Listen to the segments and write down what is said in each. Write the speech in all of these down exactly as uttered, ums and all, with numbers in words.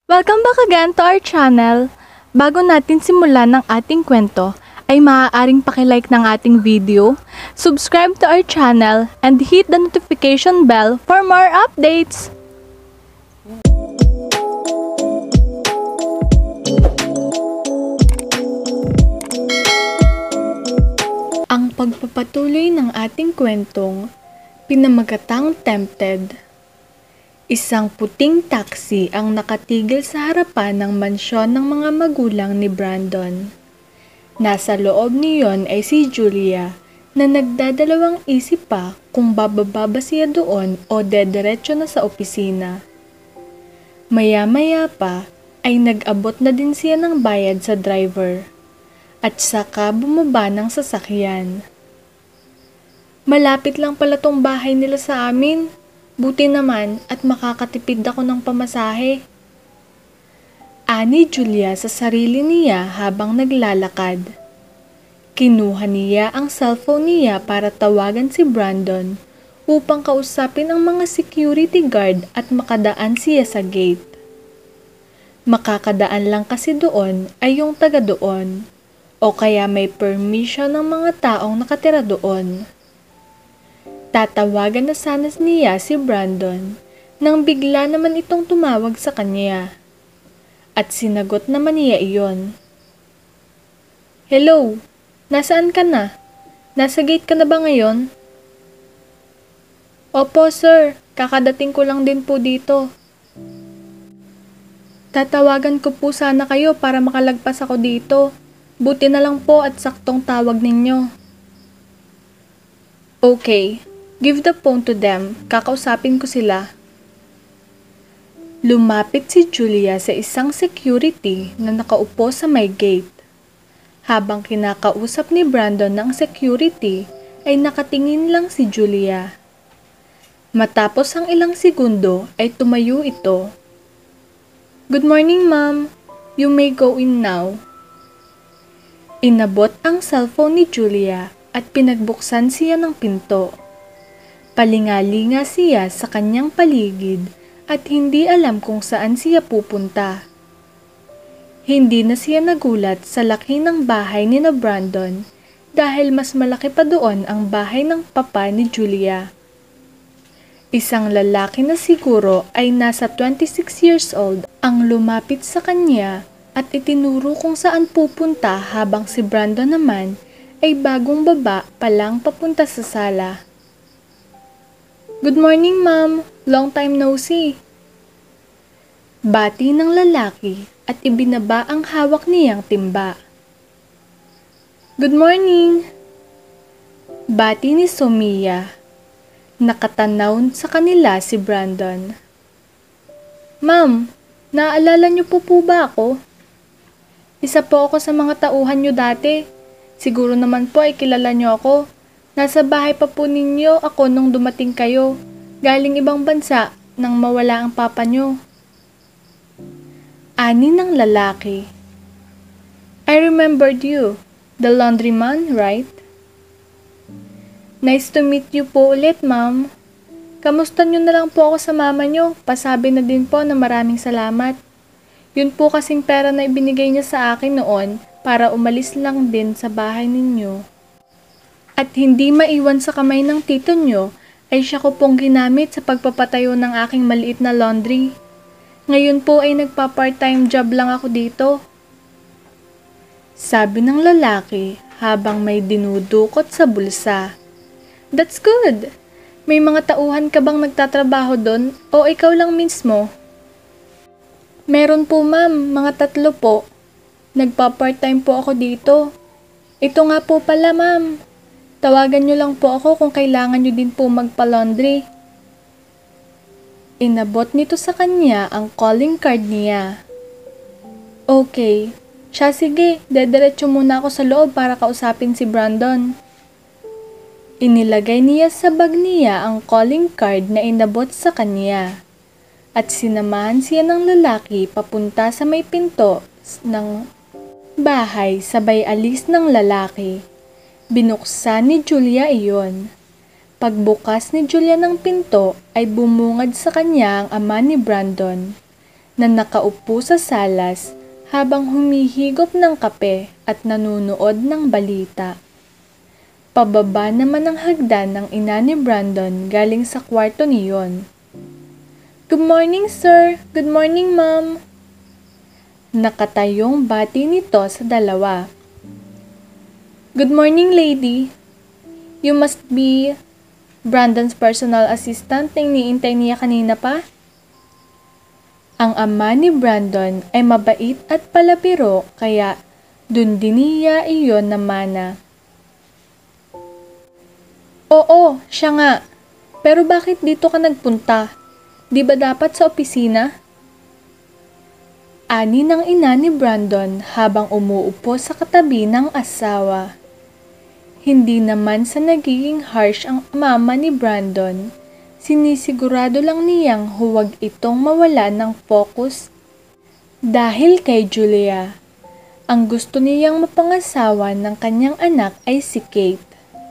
Welcome back again to our channel. Bago natin simulan ng ating kwento, ay maaaring pakilike ng ating video, subscribe to our channel, and hit the notification bell for more updates. Ang pagpapatuloy ng ating kwentong pinamagatang Tempted. Isang puting taxi ang nakatigil sa harapan ng mansyon ng mga magulang ni Brandon. Nasa loob niyon ay si Julia na nagdadalawang isip pa kung bababa ba siya doon o dediretso na sa opisina. Maya-maya pa ay nag-abot na din siya ng bayad sa driver at saka bumaba ng sasakyan. Malapit lang pala tong bahay nila sa amin. Buti naman at makakatipid ako ng pamasahe. Ani Julia sa sarili niya habang naglalakad. Kinuha niya ang cellphone niya para tawagan si Brandon upang kausapin ang mga security guard at makadaan siya sa gate. Makakadaan lang kasi doon ay yung taga doon o kaya may permission ng mga taong nakatira doon. Tatawagan na sana niya si Brandon nang bigla naman itong tumawag sa kanya. At sinagot naman niya iyon. Hello, nasaan ka na? Nasa gate ka na ba ngayon? Opo sir, kakadating ko lang din po dito. Tatawagan ko po sana kayo para makalagpas ako dito. Buti na lang po at saktong tawag ninyo. Okay. Give the phone to them. Kakausapin ko sila. Lumapit si Julia sa isang security na nakaupo sa may gate. Habang kinakausap ni Brandon ng security, ay nakatingin lang si Julia. Matapos ang ilang segundo ay tumayo ito. Good morning, ma'am. You may go in now. Inabot ang cellphone ni Julia at pinagbuksan siya ng pinto. Palingalinga siya sa kanyang paligid at hindi alam kung saan siya pupunta. Hindi na siya nagulat sa laki ng bahay ni na Brandon dahil mas malaki pa doon ang bahay ng papa ni Julia. Isang lalaki na siguro ay nasa twenty-six years old ang lumapit sa kanya at itinuro kung saan pupunta habang si Brandon naman ay bagong baba pa lang papunta sa sala. Good morning, ma'am. Long time no see. Bati ng lalaki at ibinaba ang hawak niyang timba. Good morning. Bati ni Sophia. Nakatanaw sa kanila si Brandon. Ma'am, naalala niyo po po ba ako? Isa po ako sa mga tauhan niyo dati. Siguro naman po ay kilala niyo ako. Nasa bahay pa po ninyo ako nung dumating kayo, galing ibang bansa nang mawala ang papa nyo. Ani ng lalaki. I remembered you, the laundryman, right? Nice to meet you po ulit, ma'am. Kamusta nyo na lang po ako sa mama nyo, pasabi na din po na maraming salamat. Yun po kasing pera na ibinigay niya sa akin noon para umalis lang din sa bahay ninyo. At hindi maiwan sa kamay ng tito nyo, ay siya ko pong ginamit sa pagpapatayo ng aking maliit na laundry. Ngayon po ay nagpa-part-time job lang ako dito. Sabi ng lalaki habang may dinudukot sa bulsa. That's good! May mga tauhan ka bang nagtatrabaho doon o ikaw lang mismo? Meron po ma'am, mga tatlo po. Nagpa-part-time po ako dito. Ito nga po pala ma'am. Tawagan nyo lang po ako kung kailangan nyo din po magpa-laundry. Inabot nito sa kanya ang calling card niya. Okay, siya sige, dediretso muna ako sa loob para kausapin si Brandon. Inilagay niya sa bag niya ang calling card na inabot sa kanya. At sinamahan siya ng lalaki papunta sa may pinto ng bahay sabay alis ng lalaki. Binuksan ni Julia iyon. Pagbukas ni Julia ng pinto ay bumungad sa kanya ang ama ni Brandon. na nakaupo sa salas habang humihigop ng kape at nanunood ng balita. Pababa naman ang hagdan ng ina ni Brandon galing sa kwarto niyon. "Good morning, sir. Good morning, ma'am." Nakatayong bati nito sa dalawa. "Good morning, lady. You must be Brandon's personal assistant na iniintay niya kanina pa?" Ang ama ni Brandon ay mabait at palabiro kaya dun din niya iyon namana. "Oo, siya nga. Pero bakit dito ka nagpunta? Di ba dapat sa opisina?" Ani ng ina ni Brandon habang umuupo sa katabi ng asawa. Hindi naman sa nagiging harsh ang mama ni Brandon, sinisigurado lang niyang huwag itong mawala ng focus dahil kay Julia. Ang gusto niyang mapangasawa ng kanyang anak ay si Kate.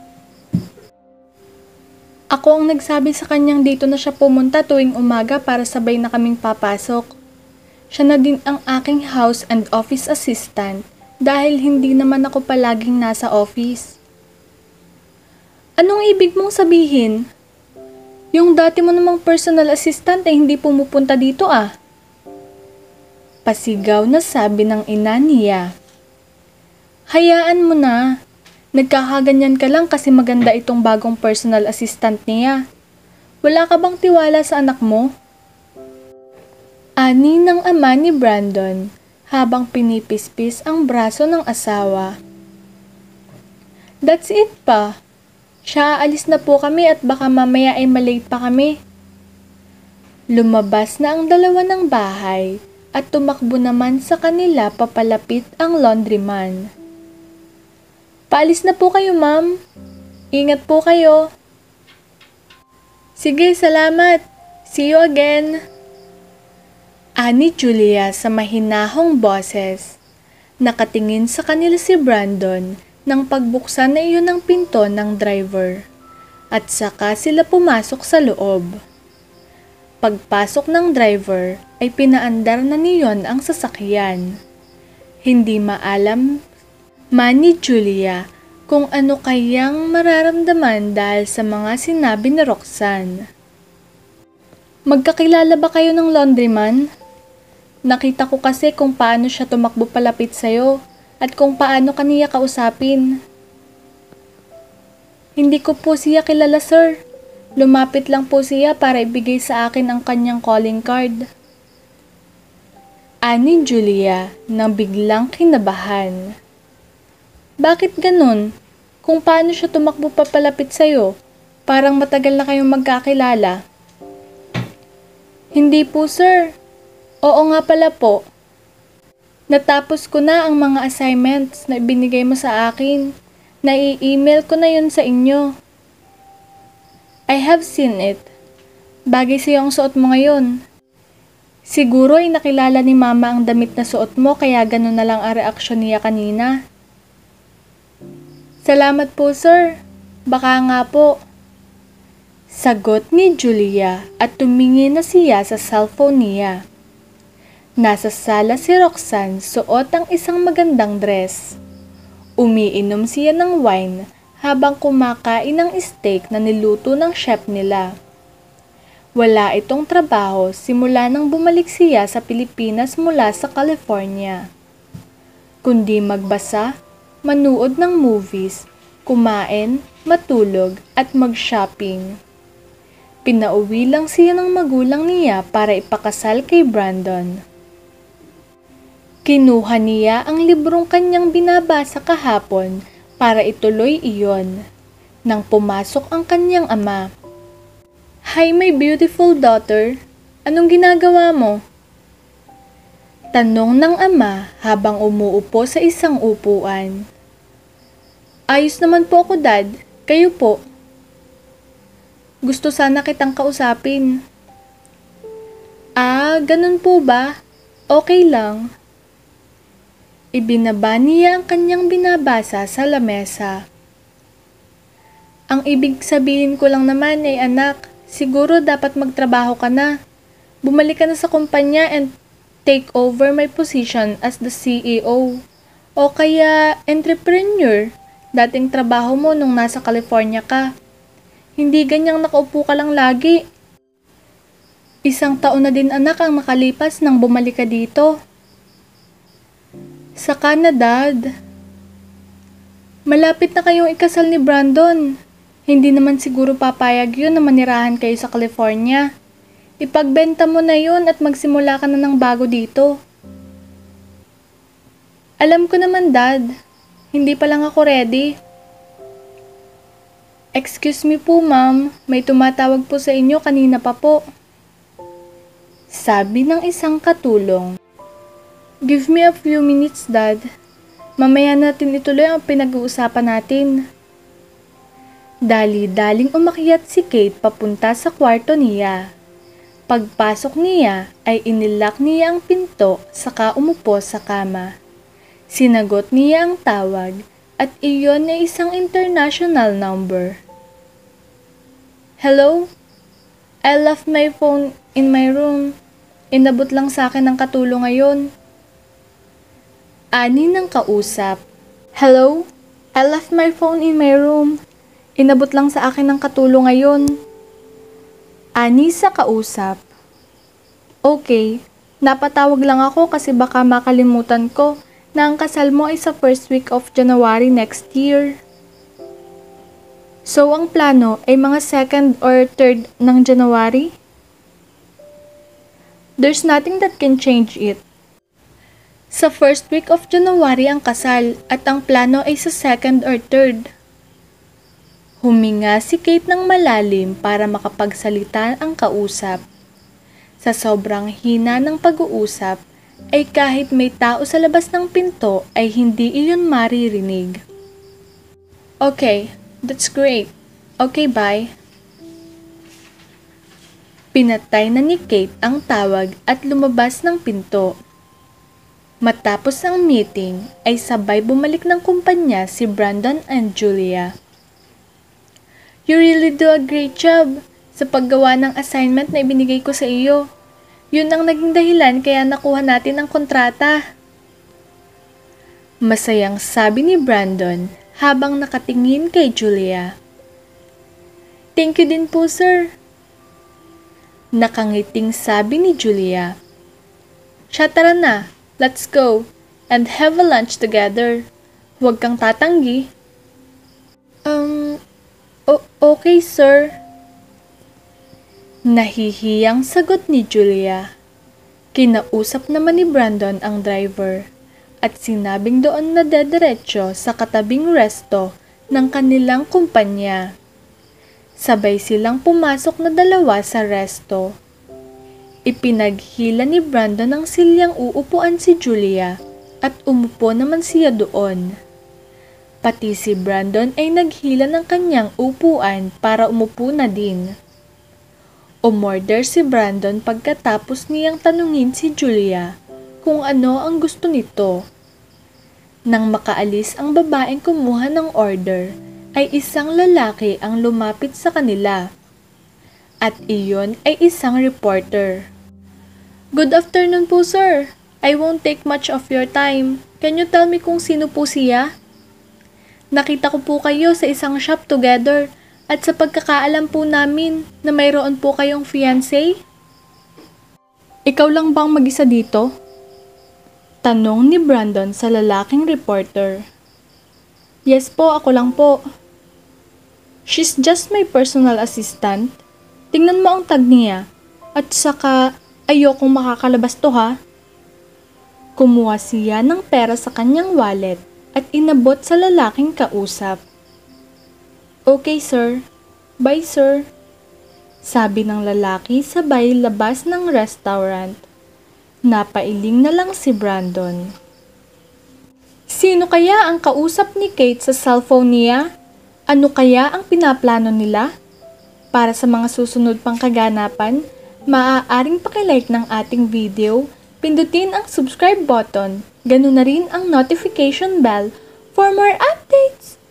Ako ang nagsabi sa kanyang dito na siya pumunta tuwing umaga para sabay na kaming papasok. Siya na din ang aking house and office assistant dahil hindi naman ako palaging nasa office. Anong ibig mong sabihin? Yung dati mo namang personal assistant ay hindi pumupunta dito ah. Pasigaw na sabi ng ina niya. Hayaan mo na. Nagkakaganyan ka lang kasi maganda itong bagong personal assistant niya. Wala ka bang tiwala sa anak mo? Ani ng ama ni Brandon habang pinipispis ang braso ng asawa. That's it pa. Siya, alis na po kami at baka mamaya ay malate pa kami. Lumabas na ang dalawa ng bahay at tumakbo naman sa kanila papalapit ang laundryman. Paalis na po kayo, ma'am. Ingat po kayo. Sige, salamat. See you again. Ani Julia sa mahinahong boses. Nakatingin sa kanila si Brandon nang pagbuksan na iyon ng pinto ng driver. At saka sila pumasok sa loob. Pagpasok ng driver ay pinaandar na niyon ang sasakyan. Hindi maalam man ni Julia kung ano kayang mararamdaman dahil sa mga sinabi ni Roxanne. Magkakilala ba kayo ng laundryman? Nakita ko kasi kung paano siya tumakbo palapit sa'yo at kung paano kaniya kausapin. Hindi ko po siya kilala, sir. Lumapit lang po siya para ibigay sa akin ang kanyang calling card. Ani Julia nang biglang kinabahan. Bakit ganun? Kung paano siya tumakbo papalapit sa'yo? Parang matagal na kayong magkakilala. Hindi po, sir. Oo nga pala po. Natapos ko na ang mga assignments na ibinigay mo sa akin. Nai-email ko na yun sa inyo. I have seen it. Bagay sa'yo ang suot mo ngayon. Siguro ay nakilala ni mama ang damit na suot mo kaya ganun na lang ang reaksyon niya kanina. Salamat po, sir. Baka nga po. Sagot ni Julia at tumingin na siya sa cellphone niya. Nasa sala si Roxanne suot ang isang magandang dress. Umiinom siya ng wine habang kumakain ng steak na niluto ng chef nila. Wala itong trabaho simula nang bumalik siya sa Pilipinas mula sa California. Kundi magbasa, manood ng movies, kumain, matulog at mag-shopping. Pinauwi lang siya ng magulang niya para ipakasal kay Brandon. Kinuha niya ang librong kanyang binabasa kahapon para ituloy iyon. Nang pumasok ang kanyang ama. Hi, my beautiful daughter. Anong ginagawa mo? Tanong ng ama habang umuupo sa isang upuan. Ayos naman po ako, Dad. Kayo po? Gusto sana kitang kausapin. Ah, ganun po ba? Okay lang. Ibinaba niya ang kanyang binabasa sa lamesa. Ang ibig sabihin ko lang naman ay anak, siguro dapat magtrabaho ka na. Bumalik ka na sa kumpanya and take over my position as the C E O. O kaya entrepreneur, dating trabaho mo nung nasa California ka. Hindi ganyang nakaupo ka lang lagi. Isang taon na din anak ang makalipas nang bumalik ka dito. Sa Canada, malapit na kayong ikasal ni Brandon. Hindi naman siguro papayag yun na manirahan kayo sa California. Ipagbenta mo na yun at magsimula ka na ng bago dito. Alam ko naman, Dad. Hindi pa lang ako ready. Excuse me po, Ma'am. May tumatawag po sa inyo kanina pa po. Sabi ng isang katulong. Give me a few minutes, Dad. Mamaya natin ituloy ang pinag-uusapan natin. Dali-daling umakyat si Kate papunta sa kwarto niya. Pagpasok niya ay inilak niya ang pinto saka umupo sa kama. Sinagot niya ang tawag at iyon ay isang international number. Hello? I left my phone in my room. Inabot lang sa akin ng katulong ngayon. Ani ng kausap. Hello? I left my phone in my room. Inabot lang sa akin ng katulong ngayon. Ani sa kausap. Okay, napatawag lang ako kasi baka makalimutan ko na ang kasal mo ay sa first week of January next year. So ang plano ay mga second or third ng January? There's nothing that can change it. Sa first week of January ang kasal at ang plano ay sa second or third. Huminga si Kate ng malalim para makapagsalita ang kausap. Sa sobrang hina ng pag-uusap, ay kahit may tao sa labas ng pinto ay hindi iyon maririnig. Okay, that's great. Okay, bye. Pinatay na ni Kate ang tawag at lumabas ng pinto. Matapos ang meeting, ay sabay bumalik ng kumpanya si Brandon and Julia. You really do a great job sa paggawa ng assignment na ibinigay ko sa iyo. Yun ang naging dahilan kaya nakuha natin ang kontrata. Masayang sabi ni Brandon habang nakatingin kay Julia. Thank you din po, sir. Nakangiting sabi ni Julia. Siya, tara na, let's go and have a lunch together. Huwag kang tatanggi. Um, o- okay, sir. Nahihiyang sagot ni Julia. Kinausap naman ni Brandon ang driver at sinabing doon na dediretso sa katabing resto ng kanilang kumpanya. Sabay silang pumasok na dalawa sa resto. Ipinaghila ni Brandon ang silyang uupuan si Julia at umupo naman siya doon. Pati si Brandon ay naghila ng kanyang upuan para umupo na din. Umorder si Brandon pagkatapos niyang tanungin si Julia kung ano ang gusto nito. Nang makaalis ang babaeng kumuha ng order, ay isang lalaki ang lumapit sa kanila. At iyon ay isang reporter. Good afternoon po, sir. I won't take much of your time. Can you tell me kung sino po siya? Nakita ko po kayo sa isang shop together. At sa pagkakaalam po namin na mayroon po kayong fiancé? Ikaw lang bang mag-isa dito? Tanong ni Brandon sa lalaking reporter. Yes po, ako lang po. She's just my personal assistant. Tingnan mo ang tag niya. At saka, ayokong makakalabas to ha. Kumuha siya ng pera sa kanyang wallet at inabot sa lalaking kausap. Okay, sir. Bye, sir. Sabi ng lalaki sabay labas ng restaurant. Napailing na lang si Brandon. Sino kaya ang kausap ni Kate sa cellphone niya? Ano kaya ang pinaplano nila? Para sa mga susunod pang kaganapan, maaaring pakilike ng ating video, pindutin ang subscribe button, ganun na rin ang notification bell for more updates.